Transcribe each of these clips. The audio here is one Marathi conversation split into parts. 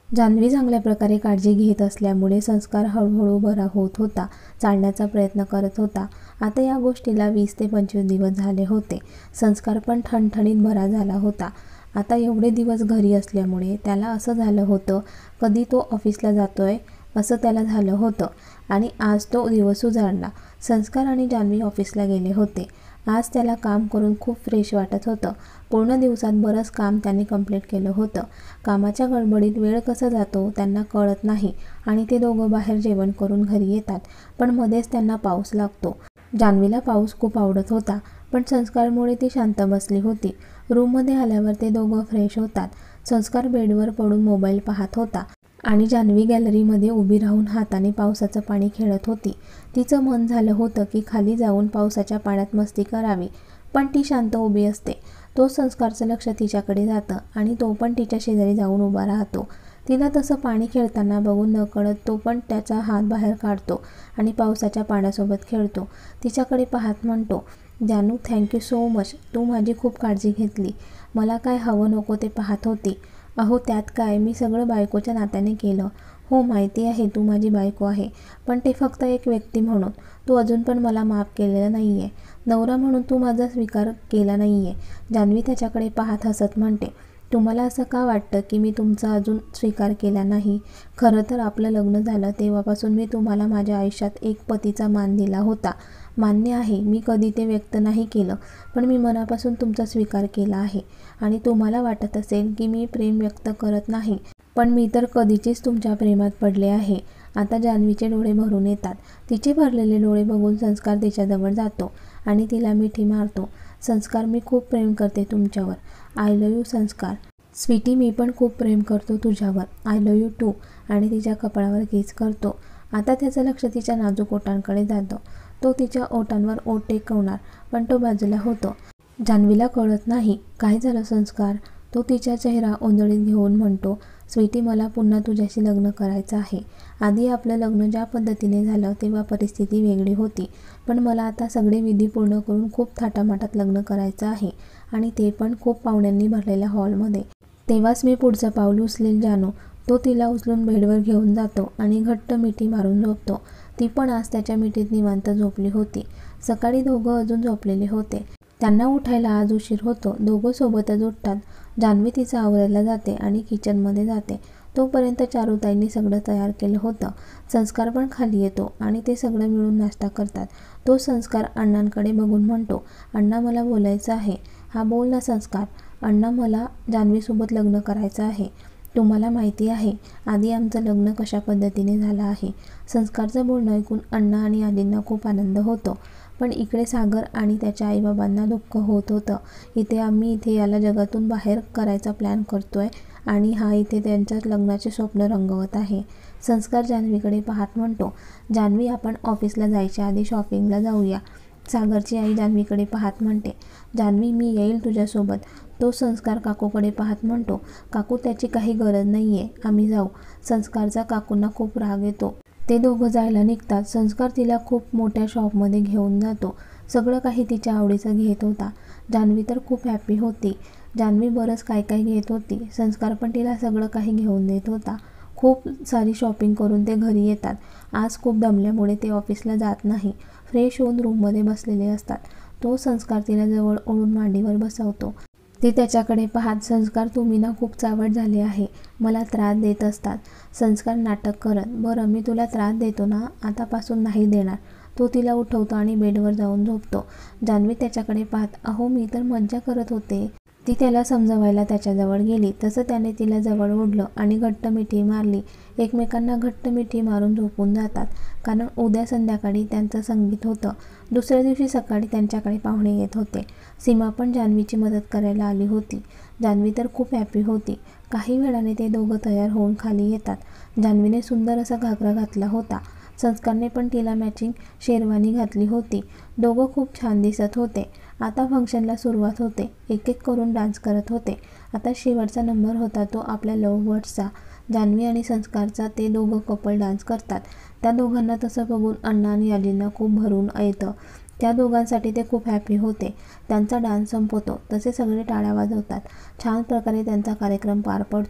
जान्हवी चांगल्या प्रकारे काळजी घेत असल्यामुळे संस्कार हळूहळू बरा होत होता. चालण्याचा प्रयत्न करत होता. आता या गोष्टीला 20 ते 25 दिवस झाले होते. संस्कार पण ठणठणीत बरा झाला होता. आता एवढे दिवस घरी असल्यामुळे त्याला असं झालं होतं, कधी तो ऑफिसला जातोय असं त्याला झालं होतं. आणि आज तो दिवस उजाडला. संस्कार आणि जान्हवी ऑफिसला गेले होते. आज त्याला काम करून खूप फ्रेश वाटत होतं. पूर्ण दिवसात बरंच काम त्यांनी कंप्लीट केलं होतं. कामाच्या गडबडीत वेळ कसा जातो त्यांना कळत नाही आणि ते दोघं बाहेर जेवण करून घरी येतात. पण मध्येच त्यांना पाऊस लागतो. जान्हवीला पाऊस खूप आवडत होता, पण संस्कारमुळे ती शांत बसली होती. रूममध्ये आल्यावर ते दोघं फ्रेश होतात. संस्कार बेडवर पडून मोबाईल पाहत होता आणि जान्हवी गॅलरीमध्ये उभी राहून हाताने पावसाचं पाणी खेळत होती. तिचं मन झालं होतं की खाली जाऊन पावसाच्या पाण्यात मस्ती करावी, पण ती शांत उभी असते. तो संस्कारचं लक्ष तिच्याकडे जातं आणि तो पण तिच्या शेजारी जाऊन उभा राहतो. तिला तसं पाणी खेळताना बघून नकळत तो पण त्याचा हात बाहेर काढतो आणि पावसाच्या पाण्यासोबत खेळतो. तिच्याकडे पाहत म्हणतो, जानू, थँक्यू सो मच. तू माझी खूप काळजी घेतली. मला काय हवं नको ते पाहत होती. अहो त्यात काय, मी सगळं बायकोच्या नात्याने केलं. हो माहिती आहे तू माझी बायको आहे, पण ते फक्त एक व्यक्ती म्हणून. तू अजून पण मला माफ केलेलं नाही आहे. नवरा म्हणून तू माझा स्वीकार केला नाही आहे. जान्हवी त्याच्याकडे पाहत हसत म्हणते, तुम्हाला असं का वाटतं की मी तुमचा अजून स्वीकार केला नाही? खरं तर आपलं लग्न झालं तेव्हापासून मी तुम्हाला माझ्या आयुष्यात एक पतीचा मान दिला होता. मान्य आहे मी कधी ते व्यक्त नाही केलं, पण मी मनापासून तुमचा स्वीकार केला आहे. आणि तुम्हाला वाटत असेल की मी प्रेम व्यक्त करत नाही, पण मी तर कधीचीच तुमच्या प्रेमात पडले आहे. आता जान्हवीचे डोळे भरून येतात. तिचे भरलेले डोळे बघून संस्कार तिच्याजवळ जातो आणि तिला मिठी मारतो. संस्कार, मी खूप प्रेम करते तुमच्यावर. आय लव्ह यू संस्कार. स्वीटी, मी पण खूप प्रेम करतो तुझ्यावर. I love you too. आणि तिच्या कपाळावर किस करतो. आता त्याचं लक्ष तिच्या नाजूक ओठांकडे जातं. तो तिच्या ओठांवर ओठ टेकवणार, पण तो बाजूला होतो. जान्हवीला कळत नाही काय झालं संस्कार. तो तिचा चेहरा ओंजळीत घेऊन म्हणतो, स्वीटी, मला पुन्हा तुझ्याशी लग्न करायचं आहे. आधी आपलं लग्न ज्या पद्धतीने झालं तेव्हा परिस्थिती वेगळी होती, पण मला आता सगळे विधी पूर्ण करून खूप थाटामाटात लग्न करायचं आहे आणि ते पण खूप पाहुण्यांनी भरलेल्या हॉलमध्ये. तेव्हाच मी पुढचं पाऊल उचलेल जानू. तो तिला उचलून बेडवर घेऊन जातो आणि घट्ट मिठी मारून झोपतो. ती पण आज त्याच्या मिठीत निवांत झोपली होती. सकाळी दोघं अजून झोपलेले होते. त्यांना उठायला आज उशीर होतो. दोघं सोबतच उठतात. जान्हवी तिचं आवरायला जाते आणि किचनमध्ये जाते. तोपर्यंत चारुताईंनी सगळं तयार केलं होतं. संस्कार पण खाली येतो आणि ते सगळं मिळून नाश्ता करतात. तो संस्कार अण्णांकडे बघून म्हणतो, अण्णा, मला बोलायचं आहे. हा बोल ना संस्कार. अण्णा, मला जान्हवीसोबत लग्न करायचं आहे. तुम्हाला माहिती आहे आधी आमचं लग्न कशा पद्धतीने झालं आहे. संस्कारचं बोलणं ऐकून अण्णा आणि आजींना खूप आनंद होतो, पण इकडे सागर आणि त्याच्या आईबाबांना दुःख होत होतं. आम्ही इथे याला जगातून बाहेर करायचा प्लॅन करतोय आणि हा इथे त्यांच्या लग्नाचे स्वप्न रंगवत आहे. संस्कार जान्हवीकडे पाहत म्हणतो, जान्हवी, आपण ऑफिसला जायच्या आधी शॉपिंगला जाऊया. सागरची आई जान्हवीकडे पाहत म्हणते, जान्हवी, मी येईल तुझ्यासोबत. तो संस्कार काकूकडे पाहत म्हणतो, काकू, त्याची काही गरज नाही आहे, आम्ही जाऊ. संस्कारचा काकूंना खूप राग येतो. ते दोघं जायला निघतात. संस्कार तिला खूप मोठ्या शॉपमध्ये घेऊन जातो. सगळं काही तिच्या आवडीचं घेत होता. जान्हवी तर खूप हॅपी होती. जान्हवी बरंच काय काय घेत होती. संस्कार पण तिला सगळं काही घेऊन देत होता. खूप सारी शॉपिंग करून ते घरी येतात. आज खूप दमल्यामुळे ते ऑफिसला जात नाही. फ्रेश होऊन रूममध्ये बसलेले असतात. तो संस्कार तिला जवळ ओढून मांडीवर बसवतो. ती त्याच्याकडे पाहत, संस्कार, तुम्ही ना खूप चावट झाले आहे. मला त्रास देत असतात. संस्कार नाटक करत, बरं मी तुला त्रास देतो ना, आतापासून नाही देणार. तो तिला उठवतो आणि बेडवर जाऊन झोपतो. जान्हवी त्याच्याकडे पाहत, अहो मी तर मज्जा करत होते. ती त्याला समजवायला त्याच्याजवळ गेली तसं त्याने तिला जवळ ओढलं आणि घट्ट मिठी मारली. एकमेकांना घट्ट मिठी मारून झोपून जातात, कारण उद्या संध्याकाळी त्यांचं संगीत होतं. दुसऱ्या दिवशी सकाळी त्यांच्याकडे पाहुणे येत होते. सीमा पण जान्हवीची मदत करायला आली होती. जान्हवी तर खूप हॅपी होती. काही वेळाने ते दोघं तयार होऊन खाली येतात. जान्हवीने सुंदर असा घागरा घातला होता. संस्कारने पण तिला मॅचिंग शेरवानी घातली होती. दोघं खूप छान दिसत होते. आता फंक्शनला सुरुवात होते. एक एक करून डान्स करत होते. आता शेवटचा नंबर होता तो आपल्या लव्ह बर्ड्सचा. जान्हवी आणि संस्कारचा ते दोघं कपल डान्स करतात. त्या दोघांना तसं बघून अण्णा आणि आजींना खूप भरून येतं. त्या दोघांसाठी ते खूप हॅपी होते. त्यांचा डान्स संपतो तसे सगळे टाळ्या वाजवतात. छान प्रकारे त्यांचा कार्यक्रम पार पडतो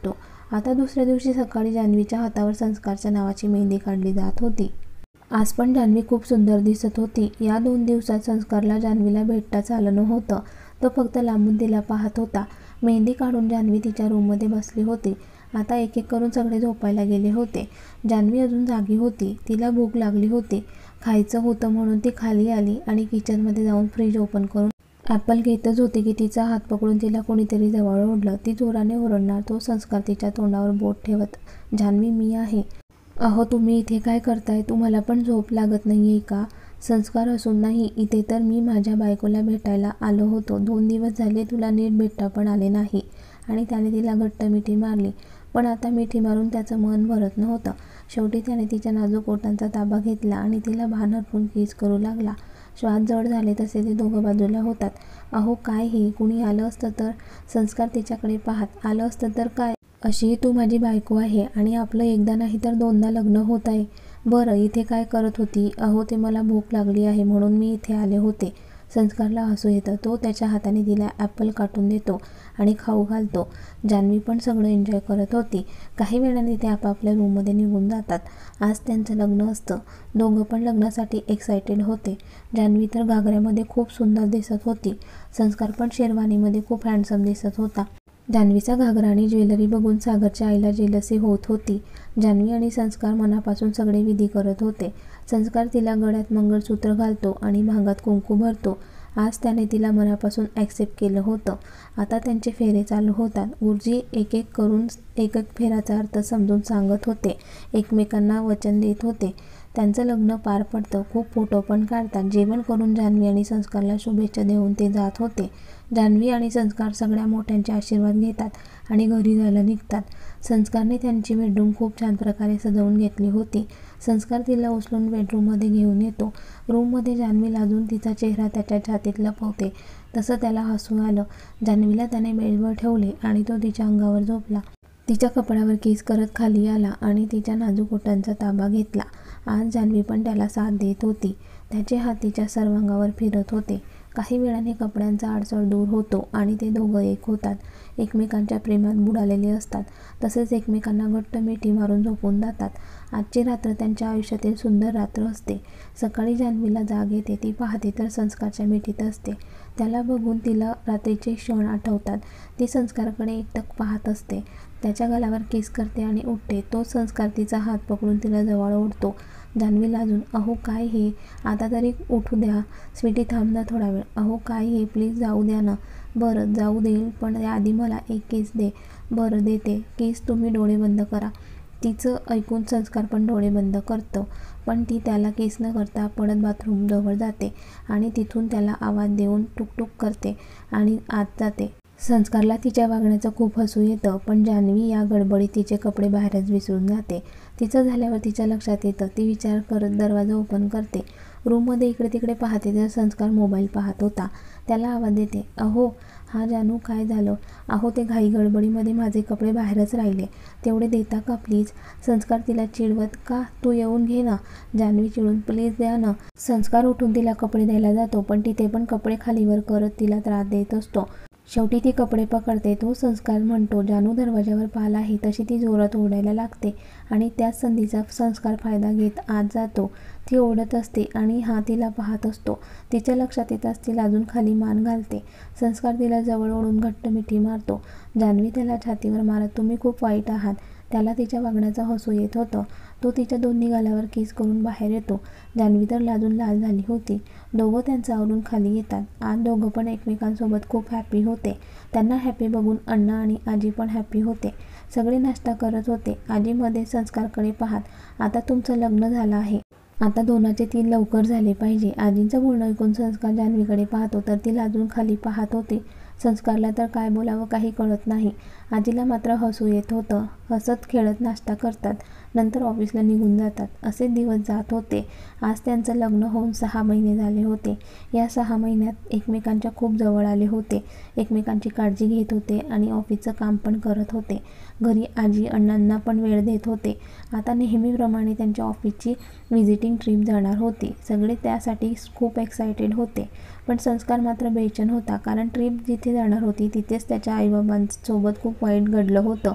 आता दुसऱ्या दिवशी सकाळी जान्हवीच्या हातावर संस्कारच्या नावाची मेहंदी काढली जात होती. आज पण जान्हवी खूप सुंदर दिसत होती. या 2 दिवसात संस्कारला जान्हवीला भेटताच आलं नव्हतं. तो फक्त लांबून तिला पाहत होता. मेहंदी काढून जान्हवी तिच्या रूममध्ये बसली होती. आता एक एक करून सगळे झोपायला गेले होते. जान्हवी अजून जागी होती. तिला भूक लागली होती. खायचं होतं म्हणून ती खाली आली आणि किचनमध्ये जाऊन फ्रीज ओपन करून ॲपल घेतच होती की तिचा हात पकडून तिला कोणीतरी जवळ ओढलं. ती जोराने ओरडणार. तो संस्कार तिच्या तोंडावर बोट ठेवत, जान्हवी मी आहे. अहो तुम्ही इथे काय करताय? तुम्हाला पण झोप लागत नाहीये का? संस्कार असून नाही, इथे तर मी माझ्या बायकोला भेटायला आलो होतो. 2 दिवस झाले तुला नीट भेटता पण आले नाही. आणि त्याने तिला घट्ट मिठी मारली. पण आता मिठी मारून त्याचं मन भरत नव्हतं. शेवटी त्याने तिच्या नाजूक ओठांचा ताबा घेतला आणि तिला भान हरपून किस करू लागला. श्वास जड झाले तसे ते दोघं बाजूला होतात. अहो काय हे? कुणी आलं असतं तर? संस्कार तिच्याकडे पाहत, आलं असतं तर काय? अशीही तू माझी बायको आहे आणि आपलं एकदा नाही तर 2दा लग्न होत आहे. बरं इथे काय करत होती? अहो ते मला भूक लागली आहे म्हणून मी इथे आले होते. संस्कारला हसू येतं. तो त्याच्या हाताने तिला ॲपल काटून देतो आणि खाऊ घालतो. जान्हवी पण सगळं एन्जॉय करत होती. काही वेळाने ते आपापल्या रूममध्ये निघून जातात. आज त्यांचं लग्न असतं. दोघं पण लग्नासाठी एक्सायटेड होते. जान्हवी तर घागऱ्यामध्ये खूप सुंदर दिसत होती. संस्कार पण शेरवानीमध्ये खूप हँडसम दिसत होता. जान्हवीचा घागरा आणि ज्वेलरी बघून सागरच्या आईला जेलसी होत होती. जान्हवी आणि संस्कार मनापासून सगळे विधी करत होते. संस्कार तिला गळ्यात मंगळसूत्र घालतो आणि भांगात कुंकू भरतो. आज त्याने तिला मनापासून ॲक्सेप्ट केलं होतं. आता त्यांचे फेरे चालू होतात. गुरुजी एक एक करून एक एक फेऱ्याचा अर्थ समजून सांगत होते. एकमेकांना वचन देत होते. त्यांचं लग्न पार पडतं. खूप फोटो पण काढतात. जेवण करून जान्हवी आणि संस्कारला शुभेच्छा देऊन ते जात होते. जान्हवी आणि संस्कार सगळ्या मोठ्यांचे आशीर्वाद घेतात आणि घरी जायला निघतात. संस्कारने त्यांची बेडरूम खूप छान प्रकारे सजवून घेतली होती. संस्कार तिला उचलून बेडरूममध्ये घेऊन येतो. रूममध्ये जान्हवी लाजून तिचा चेहरा त्याच्या छातीत लपवते. तसं त्याला हसू आलं. जान्हवीला त्याने बेडवर ठेवले आणि तो तिच्या अंगावर झोपला. तिच्या कपड्यावर किस करत खाली आला आणि तिच्या नाजूक ओठांचा ताबा घेतला. आज जान्हवी पण त्याला साथ देत होती. त्याचे हात तिच्या सर्वांगावर फिरत होते. काही वेळाने कपड्यांचा अडसर दूर होतो आणि ते दोघं एक होतात. एकमेकांच्या प्रेमात बुडालेले असतात. तसेच एकमेकांना घट्ट मिठी मारून झोपून जातात. आजची रात्र त्यांच्या आयुष्यातील सुंदर रात्र असते. सकाळी जान्हवीला जाग येते. ती पाहते तर संस्कारच्या मिठीत असते. त्याला बघून तिला रात्रीचे क्षण आठवतात. ती संस्कारकडे एकटक पाहत असते. त्याच्या गालावर किस करते आणि उठते. तो संस्कार तिचा हात पकडून तिला जवळ ओढतो. जान्हवी लाजून, अहो काय हे? आता तरी उठू द्या. स्वीटी थांब ना थोडा वेळ. अहो काय हे? प्लीज जाऊ द्या ना. बरं जाऊ देईल पण आधी मला एक किस दे. बरं देते किस. तुम्ही डोळे बंद करा. तिचं ऐकून संस्कार पण डोळे बंद करतो. पण ती त्याला किस न करता पळत बाथरूमजवळ जाते आणि तिथून त्याला आवाज देऊन टुकटुक करते आणि आत जाते. संस्कारला तिच्या वागण्याचं खूप हसू येतं. पण जान्हवी या गडबडीत तिचे कपडे बाहेरच विसरून जाते. तिचं झाल्यावर तिच्या लक्षात येतं. ती विचार करत दरवाजा ओपन करते. रूममध्ये इकडे तिकडे पाहते तर संस्कार मोबाईल पाहत होता. त्याला आवाज देते, अहो हा जानू काय झालं? अहो ते घाई गडबडीमध्ये माझे कपडे बाहेरच राहिले. तेवढे देता का प्लीज? संस्कार तिला चिडवत, का तू येऊन घे ना. जान्हवी चिडून, प्लीज द्या ना. संस्कार उठून तिला कपडे द्यायला जातो पण तिथे पण कपडे खालीवर करत तिला त्रास देत असतो. शेवटी ती कपडे पकडते. तो संस्कार म्हणतो, जानू दरवाजावर पाल आहे. तशी ती जोरात ओरडायला लागते आणि त्याच संधीचा संस्कार फायदा घेत आत जातो. ती ओरडत असते आणि हा तिला पाहत असतो. तिच्या लक्षात येताच ती लाजून खाली मान घालते. संस्कार तिला जवळ ओढून घट्ट मिठी मारतो. जान्हवी त्याला छातीवर मारत, तुम्ही खूप वाईट आहात. त्याला तिच्या वागण्याचं हसू येत होतं. तो तिच्या दोन्ही गालावर किस करून बाहेर येतो. जान्हवी तर लाजून लाल झाली होती. दोघं त्यांचं आवरून खाली येतात. आज दोघं पण एकमेकांसोबत खूप हॅपी होते. त्यांना हॅपी बघून अण्णा आणि आजी पण हॅपी होते. सगळे नाश्ता करत होते. आजी मध्ये संस्कारकडे पाहत, आता तुमचं लग्न झालं आहे. आता 2चे 3 लवकर झाले पाहिजे. आजींचं बोलणं ऐकून संस्कार जान्हवीकडे पाहतो तर ती लाजून खाली पाहत होती. संस्कारला तर काय बोलावं काही कळत नाही. आजीला मात्र हसू येत होतं. हसत खेळत नाश्ता करतात. नंतर ऑफिसला निघून जातात. असे दिवस जात होते. आज त्यांचं लग्न होऊन 6 महिने झाले होते. या 6 महिन्यात एकमेकांच्या खूप जवळ आले होते. एकमेकांची काळजी घेत होते आणि ऑफिसचं काम पण करत होते. घरी आजी अण्णांना पण वेळ देत होते. आता नेहमीप्रमाणे त्यांच्या ऑफिसची व्हिजिटिंग ट्रिप जाणार होती. सगळे त्यासाठी खूप एक्सायटेड होते. पण संस्कार मात्र बेचैन होता. कारण ट्रिप जिथे जाणार होती तिथेच त्याच्या आईबाबांसोबत खूप वाईट घडलं होतं.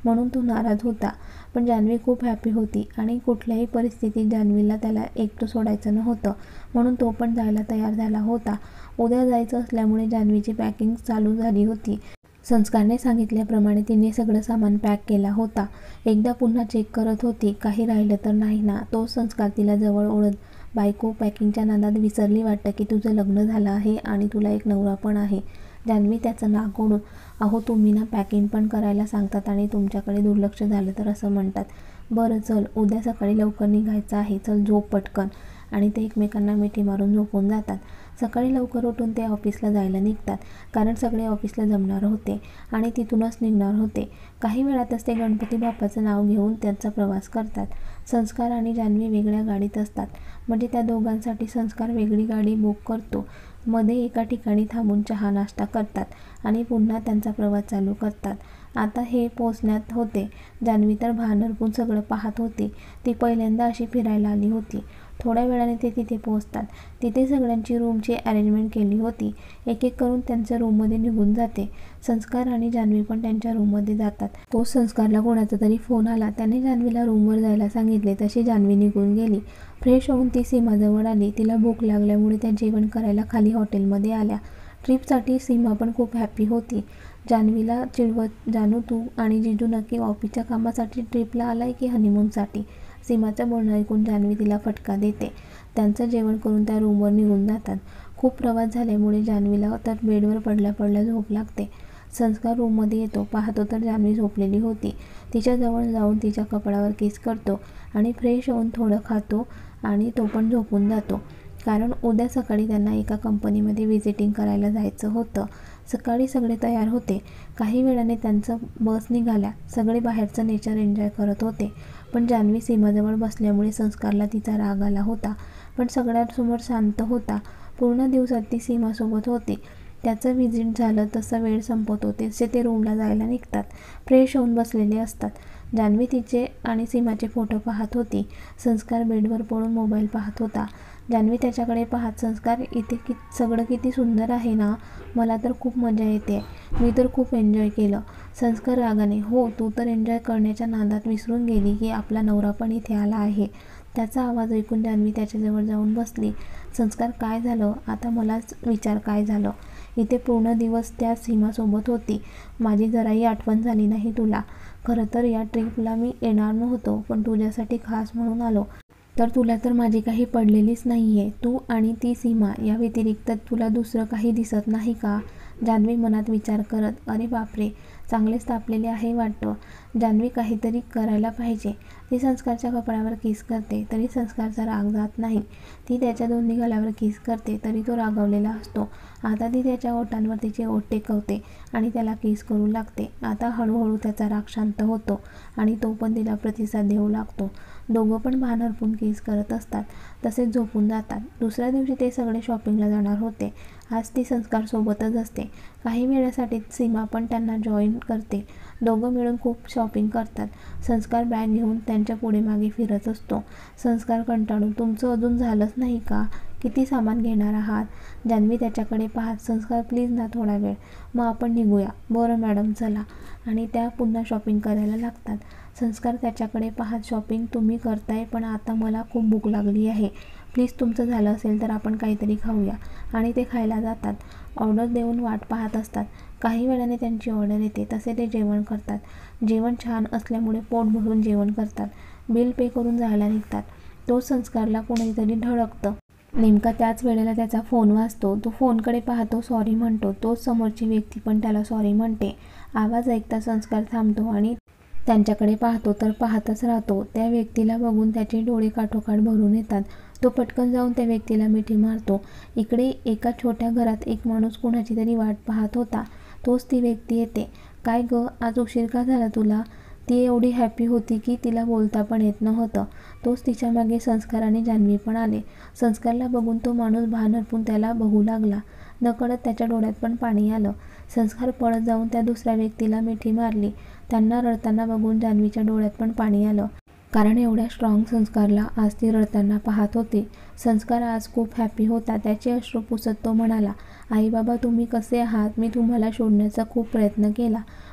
म्हणून तो नाराज होता. पण जान्हवी खूप हॅपी होती आणि कुठल्याही परिस्थितीत जान्हवीला त्याला एकटं सोडायचं नव्हतं, म्हणून तो पण जायला तयार झाला होता. उद्या जायचं असल्यामुळे जान्हवीची पॅकिंग चालू झाली होती. संस्कारने सांगितल्याप्रमाणे तिने सगळं सामान पॅक केला होता. एकदा पुन्हा चेक करत होती, काही राहिलं तर नाही ना. तो संस्कार तिला जवळ ओढत, बायको, पॅकिंगच्या नादात विसरली वाटतं की तुझं लग्न झालं आहे आणि तुला एक नवरा पण आहे. जान्हवी त्याचं नाक ओढून, अहो तुम्ही ना पॅकिंग पण करायला सांगतात आणि तुमच्याकडे दुर्लक्ष झालं तर असं म्हणतात. बरं चल, उद्या सकाळी लवकर निघायचं आहे, चल झोप पटकन. आणि ते एकमेकांना मिठी मारून झोपून जातात. सकाळी लवकर उठून ते ऑफिसला जायला निघतात, कारण सगळे ऑफिसला जमणार होते आणि तिथूनच निघणार होते. काही वेळातच ते गणपती बाप्पाचं नाव घेऊन त्यांचा प्रवास करतात. संस्कार आणि जान्हवी वेगळ्या गाडीत असतात, म्हणजे त्या दोघांसाठी संस्कार वेगळी गाडी बुक करतो. मध्ये एका ठिकाणी थांबून चहा नाश्ता करतात आणि पुन्हा त्यांचा प्रवास चालू करतात. आता हे पोचण्यात होते. जान्हवी तर भान हरपून सगळं पाहत होती. ती पहिल्यांदा अशी फिरायला आली होती. थोड्या वेळाने ते तिथे पोचतात. तिथे सगळ्यांची रूमची अरेंजमेंट केली होती. एक एक करून त्यांच्या रूममध्ये निघून जाते. संस्कार आणि जान्हवी पण त्यांच्या रूममध्ये जातात. तो संस्कारला कोणाचा तरी फोन आला. त्याने जान्हवीला रूमवर जायला सांगितले. तशी जान्हवी निघून गेली. फ्रेश होऊन ती सीमाजवळ आली. तिला भूक लागल्यामुळे त्या जेवण करायला खाली हॉटेलमध्ये आल्या. ट्रिपसाठी सीमा पण खूप हॅपी होती. जान्हवीला चिडवत, जानू तू आणि जिजू नक्की ऑफिसच्या कामासाठी ट्रिपला आलाय की हनीमूनसाठी? सीमाचं बोलणं ऐकून जान्हवी तिला फटका देते. त्यांचं जेवण करून त्या रूमवर निघून जातात. खूप प्रवास झाल्यामुळे जान्हवीला तर बेडवर पडल्या पडल्या झोप लागते. संस्कार रूममध्ये येतो. पाहतो तर जान्हवी झोपलेली होती. तिच्याजवळ जाऊन तिच्या कपाळावर किस करतो आणि फ्रेश होऊन थोडं खातो आणि तो पण झोपून जातो, कारण उद्या सकाळी त्यांना एका कंपनीमध्ये व्हिजिटिंग करायला जायचं होतं. सकाळी सगळे तयार होते. काही वेळाने त्यांचं बस निघाल्या. सगळे बाहेरचं नेचर एन्जॉय करत होते. पण जान्हवी सीमाजवळ बसल्यामुळे संस्कारला तिचा राग आला होता, पण सगळ्यांसमोर शांत होता. पूर्ण दिवसात ती सीमासोबत होती. त्याचं व्हिजिट झालं तसं वेळ संपत होते तसे ते रूमला जायला निघतात. फ्रेश होऊन बसलेले असतात. जान्हवी तिचे आणि सीमाचे फोटो पाहत होती. संस्कार बेडवर पडून मोबाईल पाहत होता. जान्हवी त्याच्याकडे पाहत, संस्कार इथे सगळं किती सुंदर आहे ना, मला तर खूप मजा येते, मी तर खूप एन्जॉय केलं. संस्कार रागाने, हो तू तर एन्जॉय करण्याच्या नादात विसरून गेली की आपला नवरा पण इथे आला आहे. त्याचा आवाज ऐकून जान्हवी त्याच्याजवळ जाऊन बसली. संस्कार काय झालं? आता मलाच विचार काय झालं? इथे पूर्ण दिवस त्या सीमासोबत होती. माझी जराही आठवण झाली नाही तुला. खरं तर या ट्रिपला मी येणार नव्हतो, पण तुझ्यासाठी खास म्हणून आलो. तर तुला तर माझी काही पडलेलीच नाही आहे. तू आणि ती सीमा या व्यतिरिक्त तुला दुसरं काही दिसत नाही का? जान्हवी मनात विचार करत, अरे बापरे, चांगलेच तापलेले आहे वाटतं. जान्हवी काहीतरी करायला पाहिजे. ती संस्कारच्या कपाळावर किस करते तरी संस्कारचा राग जात नाही. ती त्याच्या दोन्ही गालावर किस करते तरी तो रागावलेला असतो. आता ती त्याच्या ओठांवर तिचे ओठ टेकवते आणि त्याला किस करू लागते. आता हळूहळू त्याचा राग शांत होतो आणि तो पण तिला प्रतिसाद देऊ लागतो. दोघं पण भान हरपून किस करत असतात. तसेच झोपून जातात. दुसऱ्या दिवशी ते सगळे शॉपिंगला जाणार होते. आज ती संस्कारसोबतच असते. काही वेळासाठी सीमा पण त्यांना जॉईन करते. दोघं मिळून खूप शॉपिंग करतात. संस्कार बॅग घेऊन त्यांच्या पुढे मागे फिरत असतो. संस्कार कंटाळून, तुमचं अजून झालंच नाही का? किती सामान घेणार आहात? जान्हवी त्याच्याकडे पाहत, संस्कार प्लीज ना थोडा वेळ, मग आपण निघूया. बरं मॅडम चला. आणि त्या पुन्हा शॉपिंग करायला लागतात. संस्कार त्याच्याकडे पाहत, शॉपिंग तुम्ही करताय पण आता मला खूप भूक लागली आहे. प्लीज तुमचं झालं असेल तर आपण काहीतरी खाऊया. आणि ते खायला जातात. ऑर्डर देऊन वाट पाहत असतात. काही वेळाने त्यांची ऑर्डर येते. तसे ते जेवण करतात. जेवण छान असल्यामुळे पोट भरून जेवण करतात. बिल पे करून जायला निघतात. तो संस्कारला कोणीतरी ढळकतं. नेमका त्याच वेळेला त्याचा फोन वाजतो. तो फोनकडे पाहतो, सॉरी म्हणतो. तोच समोरची व्यक्ती पण त्याला सॉरी म्हणते. आवाज ऐकता संस्कार थांबतो आणि त्यांच्याकडे पाहतो तर पाहतच राहतो. त्या व्यक्तीला बघून त्याचे डोळे काठोकाठ भरून येतात. तो पटकन जाऊन त्या व्यक्तीला मिठी मारतो. इकडे एका छोट्या घरात एक माणूस कुणाची तरी वाट पाहत होता. तोच ती व्यक्ती येते. काय गं, आज उशीर का झाला तुला? ती एवढी हॅपी होती की तिला बोलता पण येत नव्हतं. तोच तिच्या मागे संस्कार आणि जान्हवी पण आले. संस्कारला बघून तो माणूस भान हरपून त्याला बघू लागला. नकळत त्याच्या डोळ्यात पण पाणी आलं. संस्कार पळत जाऊन त्या दुसऱ्या व्यक्तीला मिठी मारली. त्यांना रडताना बघून जान्हवीच्या डोळ्यात पण पाणी आलं, कारण एवढ्या स्ट्रॉंग संस्कारला आज ती रडताना पाहत होती. संस्कार आज खूप हॅपी होता. त्याचे अश्रू पुसत तो म्हणाला, आई बाबा तुम्ही कसे आहात? मी तुम्हाला शोधण्याचा खूप प्रयत्न केला,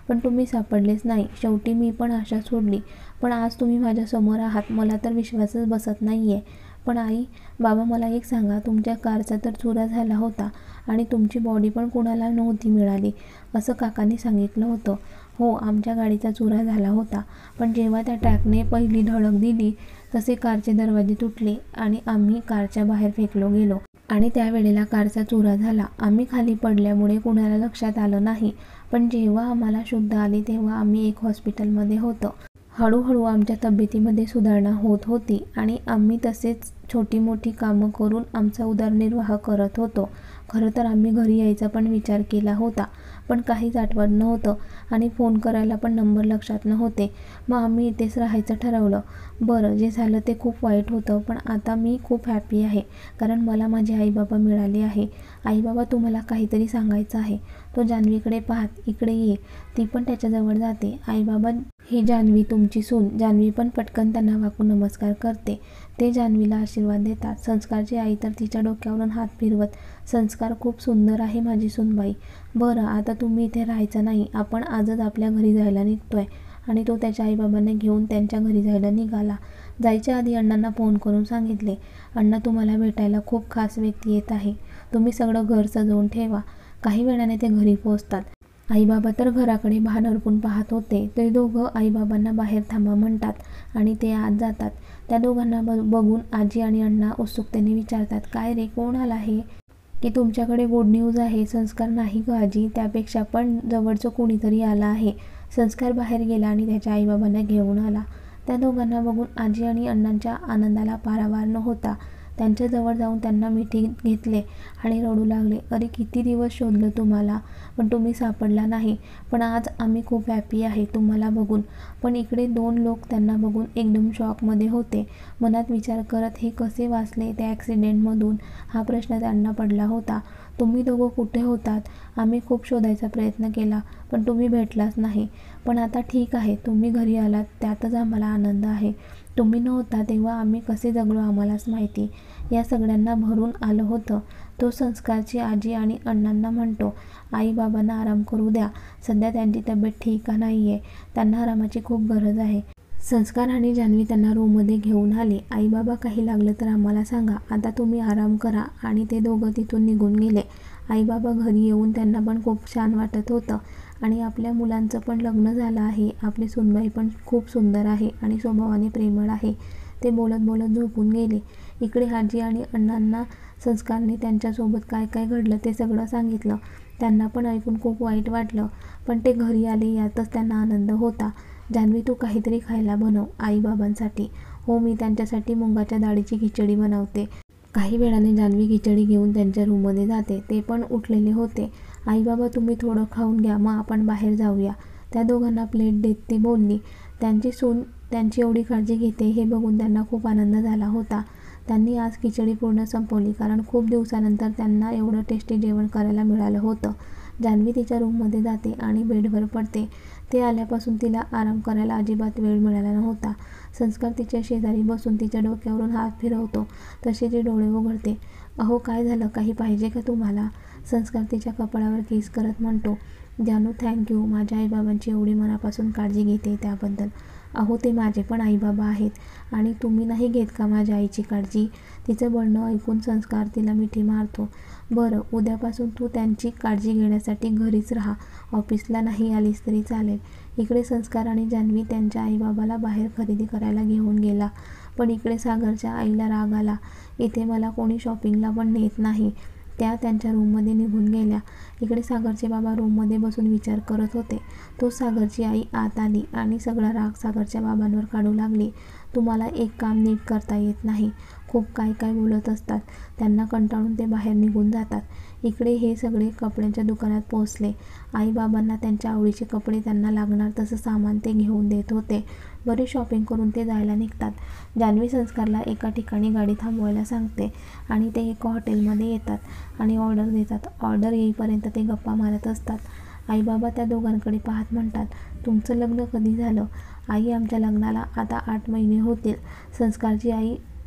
पण तुम्ही सापडलेच नाही. शेवटी मी पण आशा सोडली. पण आज तुम्ही माझ्यासमोर आहात, मला तर विश्वासच बसत नाही आहे. पण आई, बाबा मला एक सांगा, तुमच्या कारचा तर चुरा झाला होता आणि तुमची बॉडी पण कुणाला नव्हती मिळाली असं काकांनी सांगितलं होतं. हो, आमच्या गाडीचा चुरा झाला होता, पण जेव्हा त्या ट्रकने पहिली धडक दिली तसे कारचे दरवाजे तुटले आणि आम्ही कारच्या बाहेर फेकलो गेलो. आणि त्यावेळेला कारचा चुरा झाला. आम्ही खाली पडल्यामुळे कुणाला लक्षात आलं नाही. पण जेव्हा आम्हाला शुद्ध आले तेव्हा आम्ही एक हॉस्पिटलमध्ये होतो. हळूहळू आमच्या तब्येतीमध्ये सुधारणा होत होती आणि आम्ही तसेच छोटी मोठी कामं करून आमचा उदरनिर्वाह करत होतो. खरं तर आम्ही घरी यायचा पण विचार केला होता, पण काहीच आठवत नव्हतं आणि फोन करायला पण नंबर लक्षात नव्हते. मग आम्ही इथेच राहायचं ठरवलं. बरं, जे झालं ते खूप वाईट होतं, पण आता मी खूप हॅपी आहे, कारण मला माझे आईबाबा मिळाले आहे. आईबाबा, तुम्हाला काहीतरी सांगायचं आहे. तो जान्हवीकडे पाहत, इकडे ये. ती पण त्याच्याजवळ जाते. आईबाबा, ही जान्हवी तुमची सून. जान्हवी पण पटकन त्यांना वाकून नमस्कार करते. ते जान्हवीला आशीर्वाद देतात. संस्कारची आई तर तिच्या डोक्यावरून हात फिरवत, संस्कार खूप सुंदर आहे माझी सूनबाई. बरं, आता तुम्ही इथे राहायचं नाही, आपण आजच आपल्या घरी जायला निघतोय. आणि तो त्याच्या आईबाबांना घेऊन त्यांच्या घरी जायला निघाला. जायच्या आधी अण्णांना फोन करून सांगितले, अण्णा, तुम्हाला भेटायला खूप खास व्यक्ती येत आहे. तुम्ही सगळं घर सजवून ठेवा. काही वेळाने ते घरी पोहोचतात. आईबाबा तर घराकडे भानारपून पाहत होते. ते दोघं आईबाबांना बाहेर थांबा म्हणतात आणि ते आत जातात. त्या दोघांना बघून आजी आणि अण्णा उत्सुकतेने विचारतात, काय रे, कोण आला आहे? की तुमच्याकडे गुड न्यूज आहे. संस्कार नाही ग आजी, त्यापेक्षा पण जवळचं कोणीतरी आला आहे. संस्कार बाहेर गेला आणि त्याच्या आईबाबांना घेऊन आला. त्या दोघांना बघून आजी आणि अण्णांच्या आनंदाला पारावार नव्हता. त्यांच्याजवळ जाऊन त्यांना मिठी घेतले आणि रडू लागले. अरे, किती दिवस शोधलं तुम्हाला, पण तुम्ही सापडला नाही. पण आज आम्ही खूप हॅपी आहे तुम्हाला बघून. पण इकडे दोन लोक त्यांना बघून एकदम शॉकमध्ये होते. मनात विचार करत, हे कसे वाचले त्या ॲक्सिडेंटमधून, हा प्रश्न त्यांना पडला होता. तुम्ही दोघं कुठे होतात? आम्ही खूप शोधायचा प्रयत्न केला, पण तुम्ही भेटलाच नाही. पण आता ठीक आहे, तुम्ही घरी आलात त्यातच आम्हाला आनंद आहे. तुम्ही नव्हता तेव्हा आम्ही कसे जगलो आम्हालाच माहिती. या सगळ्यांना भरून आलं होतं. तो संस्कारची आजी आणि अण्णांना म्हणतो, आईबाबांना आराम करू द्या. सध्या त्यांची तब्येत ठीक नाही आहे. त्यांना आरामाची खूप गरज आहे. संस्कार आणि जान्हवी त्यांना रूममध्ये घेऊन आले. आईबाबा, काही लागलं तर आम्हाला सांगा. आता तुम्ही आराम करा. आणि ते दोघं तिथून निघून गेले. आईबाबा घरी येऊन त्यांना पण खूप छान वाटत होतं आणि आपल्या मुलांचं पण लग्न झालं आहे. आपली सूनबाई पण खूप सुंदर आहे आणि स्वभावाने प्रेमळ आहे. ते बोलत बोलत झोपून गेले. इकडे आजी आणि अण्णांना संस्कारने त्यांच्यासोबत काय काय घडलं ते सगळं सांगितलं. त्यांना पण ऐकून खूप वाईट वाटलं, पण ते घरी आले यातच त्यांना आनंद होता. जान्हवी, तू काहीतरी खायला बनव आईबाबांसाठी. हो, मी त्यांच्यासाठी मुंगाच्या डाळीची खिचडी बनवते. काही वेळाने जान्हवी खिचडी घेऊन त्यांच्या रूममध्ये जाते. ते पण उठलेले होते. आईबाबा, तुम्ही थोडं खाऊन घ्या, मग आपण बाहेर जाऊया. त्या दोघांना प्लेट देत ती बोलली. त्यांची सून त्यांची एवढी काळजी घेते हे बघून त्यांना खूप आनंद झाला होता. त्यांनी आज खिचडी पूर्ण संपवली, कारण खूप दिवसानंतर त्यांना एवढं टेस्टी जेवण करायला मिळालं होतं. जान्हवी तिच्या रूममध्ये जाते आणि बेडवर पडते. ते आल्यापासून तिला आराम करायला अजिबात वेळ मिळाला नव्हता. संस्कार तिच्या शेजारी बसून तिच्या डोक्यावरून हात फिरवतो, तसे ती डोळे उघडते. अहो, काय झालं, काही पाहिजे का तुम्हाला? संस्कार तिच्या कपाळावर किस करत म्हणतो, जानू, थँक्यू. माझ्या आईबाबांची एवढी मनापासून काळजी घेते त्याबद्दल. अहो, ते माझे पण आईबाबा आहेत आणि तुम्ही नाही घेत का माझ्या आईची काळजी? तिचं बोलणं ऐकून संस्कार तिला मिठी मारतो. बरं, उद्यापासून तू त्यांची काळजी घेण्यासाठी घरीच राहा. ऑफिसला नाही आलीस तरी चालेल. इकडे संस्कार आणि जान्हवी त्यांच्या आईबाबाला बाहेर खरेदी करायला घेऊन गेला. पण इकडे सागरच्या आईला राग आला. इथे मला कोणी शॉपिंगला पण नेत नाही. त्या त्यांच्या रूममध्ये निघून गेल्या. इकडे सागरचे बाबा रूममध्ये बसून विचार करत होते. तो सागरची आई आत आली आणि सगळा राग सागरच्या बाबांवर काढू लागली. तुम्हाला एक काम नीट करता येत नाही. खूप काय काय बोलत असतात. त्यांना कंटाळून ते बाहेर निघून जातात. इकडे हे सगळे कपड्यांच्या दुकानात पोहोचले. आईबाबांना त्यांच्या आवडीचे कपडे, त्यांना लागणार तसं सामान ते घेऊन देत होते. बरी शॉपिंग करून ते जायला निघतात. जान्हवी संस्कारला एका ठिकाणी गाडी थांबवायला सांगते आणि ते एका हॉटेलमध्ये येतात आणि ऑर्डर देतात. ऑर्डर येईपर्यंत ते गप्पा मारत असतात. आईबाबा त्या दोघांकडे पाहत म्हणतात, तुमचं लग्न कधी झालं? आई, आमच्या लग्नाला आता 8 महिने होतील. संस्कारची आई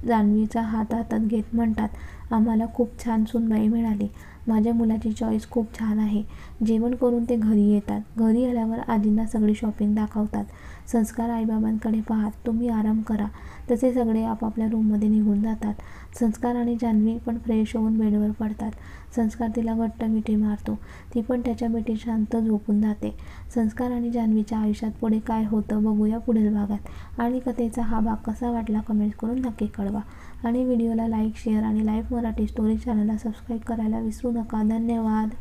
जान्हवीचा हात हातात घेत म्हणतात, आम्हाला खूप छान सूनबाई मिळाली. माझ्या मुलाची चॉईस खूप छान आहे. जेवण करून ते घरी येतात. घरी आल्यावर आजींना सगळी शॉपिंग दाखवतात. संस्कार आईबाबांकडे पाहत, तुम्ही आराम करा. तसे सगळे आपापल्या रूममध्ये निघून जातात. संस्कार आणि जान्हवी पण फ्रेश होऊन बेडवर पडतात. संस्कार तिला घट्ट मिठी मारतो. ती पण त्याच्या मिठीत शांत झोपून जाते. संस्कार आणि जान्हवीच्या आयुष्यात पुढे काय होतं बघूया पुढील भागात. आणि कथेचा हा भाग कसा वाटला कमेंट करून नक्की कळवा. आणि व्हिडिओला लाईक, शेअर आणि लाईव्ह मराठी स्टोरी चॅनलला सबस्क्राईब करायला विसरू नका. धन्यवाद.